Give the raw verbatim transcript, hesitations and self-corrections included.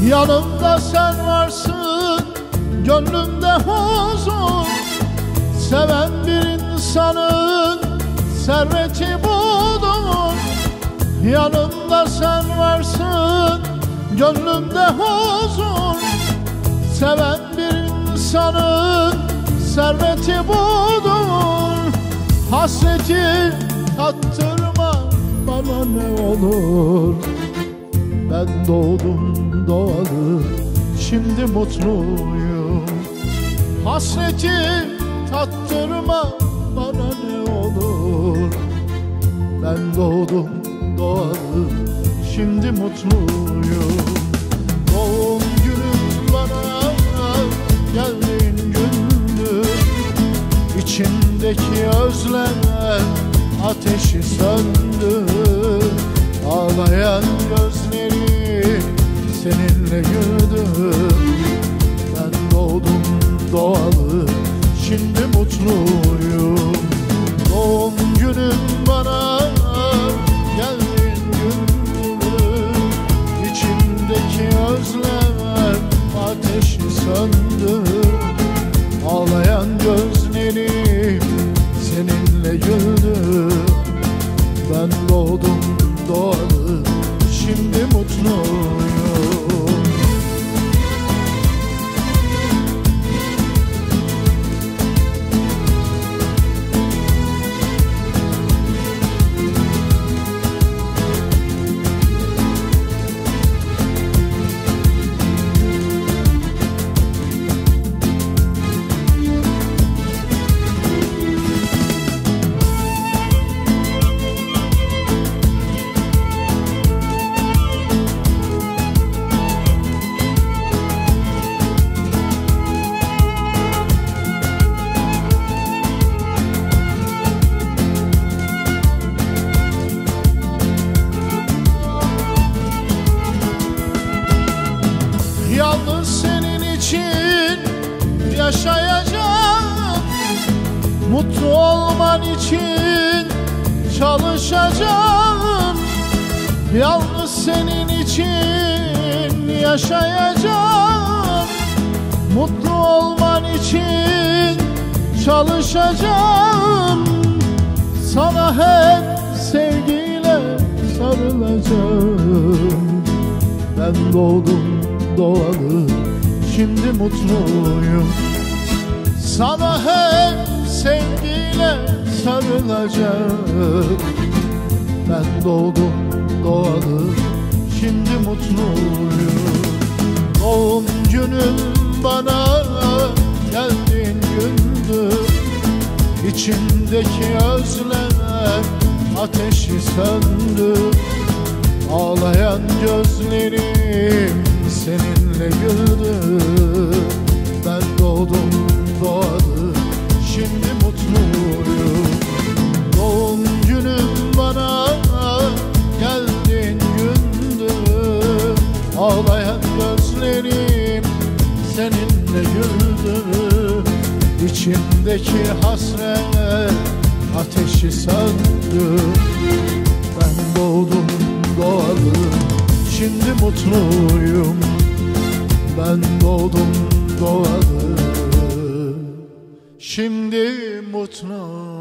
Yanımda sen varsın, gönlümde huzur. Seven bir insanın serveti budur. Yanımda sen varsın, gönlümde huzur. Seven bir insanın serveti budur. Hasreti tattırma bana ne olur. Ben doğdum doğalı, şimdi mutluyum. Hasreti tattırma bana ne olur. Ben doğdum doğalı, şimdi mutluyum. Doğum günüm bana geldiğin gündür. İçimdeki özlem ateşi söndü. Ağlayan gözleri seninle güldüm. Ben doğdum doğalı, şimdi mutluyum. Doğum günüm bana geldiğin gündür. İçimdeki özlem ateşi söndü. Ağlayan gözlerim seninle güldü. Ben doğdum doğalı, şimdi mutluyum. Yalnız senin için yaşayacağım. Mutlu olman için çalışacağım. Yalnız senin için yaşayacağım. Mutlu olman için çalışacağım. Sana hep sevgiyle sarılacağım. Ben doğdum doğalı, şimdi mutluyum. Sana hep sevgiyle sarılacağım. Ben doğdum doğalı, şimdi mutluyum. Doğum günüm bana geldiğin gündür. İçimdeki özlem ateşi söndü. Ağlayan gözlerim seninle güldü. Ben doğdum doğalı, şimdi mutluyum. Doğum günüm bana geldiğin gündür. Ağlayan gözlerim seninle güldü. İçimdeki hasret ateşi söndü. Ben doğdum doğalı, şimdi mutluyum. Ben doğdum doğalı, şimdi mutluyum.